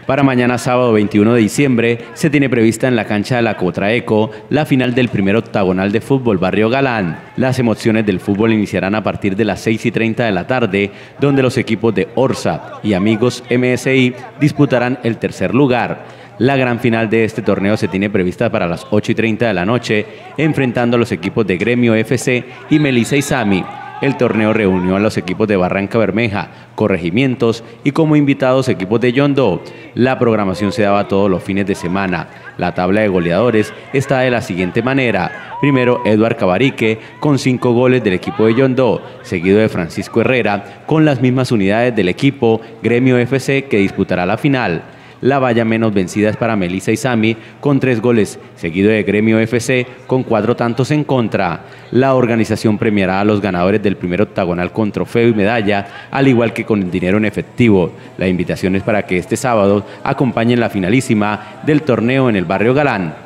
Para mañana sábado 21 de diciembre se tiene prevista en la cancha de la Cotraeco la final del primer octagonal de fútbol Barrio Galán. Las emociones del fútbol iniciarán a partir de las 6:30 de la tarde, donde los equipos de Orsa y Amigos MSI disputarán el tercer lugar. La gran final de este torneo se tiene prevista para las 8:30 de la noche, enfrentando a los equipos de Gremio FC y Melissa y Sami. El torneo reunió a los equipos de Barranca Bermeja, Corregimientos y como invitados equipos de Yondó. La programación se daba todos los fines de semana. La tabla de goleadores está de la siguiente manera. Primero, Eduard Cabarique con 5 goles del equipo de Yondó, seguido de Francisco Herrera con las mismas unidades del equipo Gremio FC que disputará la final. La valla menos vencida es para Melissa y Sami con 3 goles, seguido de Gremio FC con 4 tantos en contra. La organización premiará a los ganadores del primer octagonal con trofeo y medalla, al igual que con el dinero en efectivo. La invitación es para que este sábado acompañen la finalísima del torneo en el Barrio Galán.